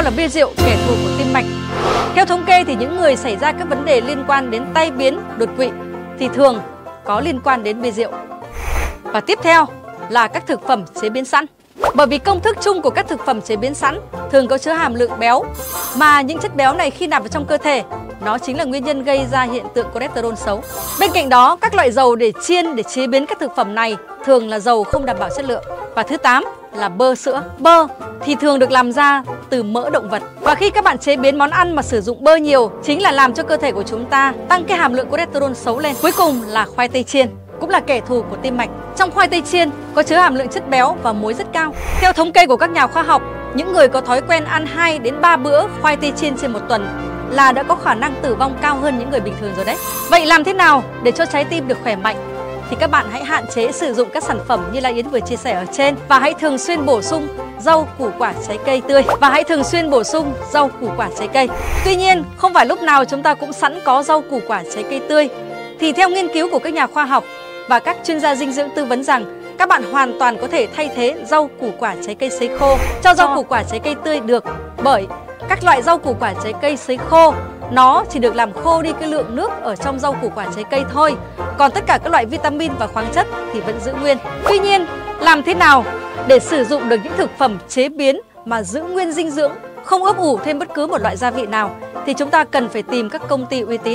theo là bia rượu kẻ thù của tim mạch. Theo thống kê thì những người xảy ra các vấn đề liên quan đến tai biến, đột quỵ thì thường có liên quan đến bia rượu. Và tiếp theo là các thực phẩm chế biến sẵn. Bởi vì công thức chung của các thực phẩm chế biến sẵn thường có chứa hàm lượng béo, mà những chất béo này khi nạp vào trong cơ thể, nó chính là nguyên nhân gây ra hiện tượng cholesterol xấu. Bên cạnh đó, các loại dầu để chiên, để chế biến các thực phẩm này thường là dầu không đảm bảo chất lượng. Và thứ 8 là bơ sữa. Bơ thì thường được làm ra từ mỡ động vật. Và khi các bạn chế biến món ăn mà sử dụng bơ nhiều, chính là làm cho cơ thể của chúng ta tăng cái hàm lượng cholesterol xấu lên. Cuối cùng là khoai tây chiên, cũng là kẻ thù của tim mạch. Trong khoai tây chiên có chứa hàm lượng chất béo và muối rất cao. Theo thống kê của các nhà khoa học, những người có thói quen ăn 2 đến 3 bữa khoai tây chiên trên một tuần là đã có khả năng tử vong cao hơn những người bình thường rồi đấy. Vậy làm thế nào để cho trái tim được khỏe mạnh? Thì các bạn hãy hạn chế sử dụng các sản phẩm như là Yến vừa chia sẻ ở trên, và hãy thường xuyên bổ sung rau củ quả trái cây tươi, Tuy nhiên, không phải lúc nào chúng ta cũng sẵn có rau củ quả trái cây tươi. Thì theo nghiên cứu của các nhà khoa học và các chuyên gia dinh dưỡng tư vấn rằng các bạn hoàn toàn có thể thay thế rau củ quả trái cây sấy khô cho rau củ quả trái cây tươi được, bởi các loại rau củ quả trái cây sấy khô nó chỉ được làm khô đi cái lượng nước ở trong rau củ quả trái cây thôi, còn tất cả các loại vitamin và khoáng chất thì vẫn giữ nguyên. Tuy nhiên, làm thế nào để sử dụng được những thực phẩm chế biến mà giữ nguyên dinh dưỡng, không ấp ủ thêm bất cứ một loại gia vị nào, thì chúng ta cần phải tìm các công ty uy tín.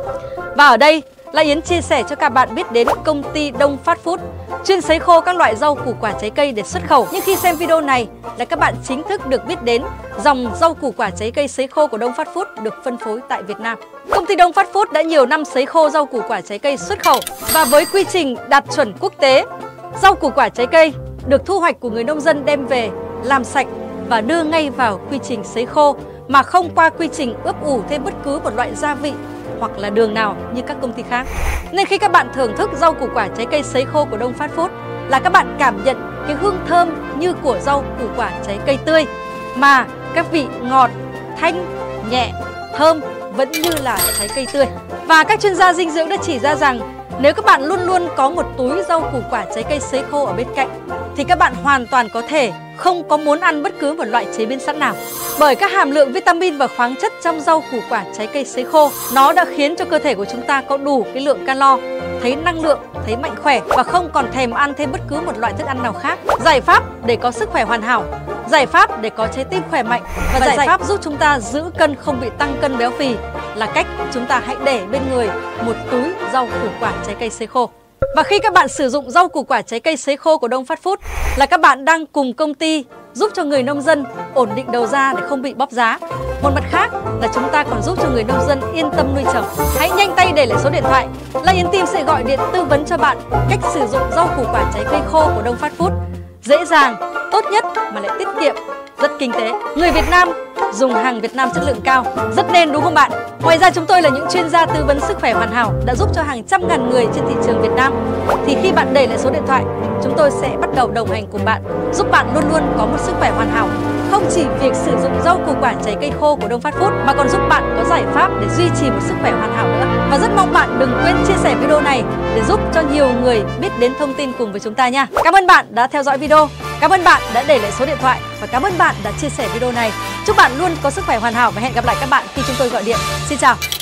Và ở đây là Yến chia sẻ cho các bạn biết đến công ty Đông Phát Food, chuyên sấy khô các loại rau củ quả trái cây để xuất khẩu. Nhưng khi xem video này là các bạn chính thức được biết đến dòng rau củ quả trái cây sấy khô của Đông Phát Food được phân phối tại Việt Nam. Công ty Đông Phát Food đã nhiều năm sấy khô rau củ quả trái cây xuất khẩu, và với quy trình đạt chuẩn quốc tế, rau củ quả trái cây được thu hoạch của người nông dân đem về làm sạch và đưa ngay vào quy trình sấy khô, mà không qua quy trình ướp ủ thêm bất cứ một loại gia vị hoặc là đường nào như các công ty khác. Nên khi các bạn thưởng thức rau củ quả trái cây sấy khô của Đông Phát Food là các bạn cảm nhận cái hương thơm như của rau củ quả trái cây tươi, mà các vị ngọt, thanh, nhẹ, thơm vẫn như là trái cây tươi. Và các chuyên gia dinh dưỡng đã chỉ ra rằng nếu các bạn luôn luôn có một túi rau củ quả trái cây sấy khô ở bên cạnh thì các bạn hoàn toàn có thể không có muốn ăn bất cứ một loại chế biến sẵn nào. Bởi các hàm lượng vitamin và khoáng chất trong rau củ quả trái cây sấy khô, nó đã khiến cho cơ thể của chúng ta có đủ cái lượng calo, thấy năng lượng, thấy mạnh khỏe và không còn thèm ăn thêm bất cứ một loại thức ăn nào khác. Giải pháp để có sức khỏe hoàn hảo, giải pháp để có trái tim khỏe mạnh và giải pháp giúp chúng ta giữ cân không bị tăng cân béo phì là cách chúng ta hãy để bên người một túi rau củ quả trái cây sấy khô. Và khi các bạn sử dụng rau củ quả trái cây sấy khô của Đông Phát Food là các bạn đang cùng công ty giúp cho người nông dân ổn định đầu ra để không bị bóp giá. Một mặt khác là chúng ta còn giúp cho người nông dân yên tâm nuôi trồng. Hãy nhanh tay để lại số điện thoại là Yến Team sẽ gọi điện tư vấn cho bạn cách sử dụng rau củ quả trái cây khô của Đông Phát Food dễ dàng, tốt nhất mà lại tiết kiệm, rất kinh tế. Người Việt Nam dùng hàng Việt Nam chất lượng cao, rất nên đúng không bạn? Ngoài ra chúng tôi là những chuyên gia tư vấn sức khỏe hoàn hảo đã giúp cho hàng trăm ngàn người trên thị trường Việt Nam. Thì khi bạn để lại số điện thoại, chúng tôi sẽ bắt đầu đồng hành cùng bạn, giúp bạn luôn luôn có một sức khỏe hoàn hảo. Không chỉ việc sử dụng rau củ quả trái cây khô của Đông Phát Food mà còn giúp bạn có giải pháp để duy trì một sức khỏe hoàn hảo nữa. Và rất mong bạn đừng quên chia sẻ video này để giúp cho nhiều người biết đến thông tin cùng với chúng ta nha. Cảm ơn bạn đã theo dõi video, cảm ơn bạn đã để lại số điện thoại và cảm ơn bạn đã chia sẻ video này. Chúc bạn luôn có sức khỏe hoàn hảo và hẹn gặp lại các bạn khi chúng tôi gọi điện. Xin chào.